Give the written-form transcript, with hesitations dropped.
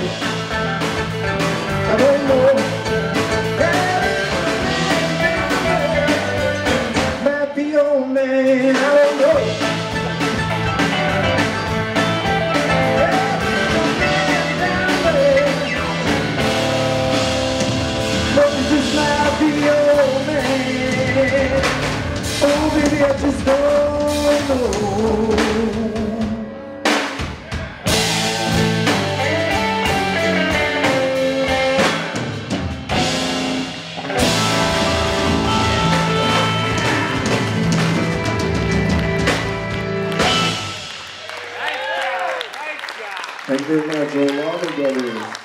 I don't know. Might be old man, I don't know. Oh, baby, I just don't know. Thank you very much, all the brothers.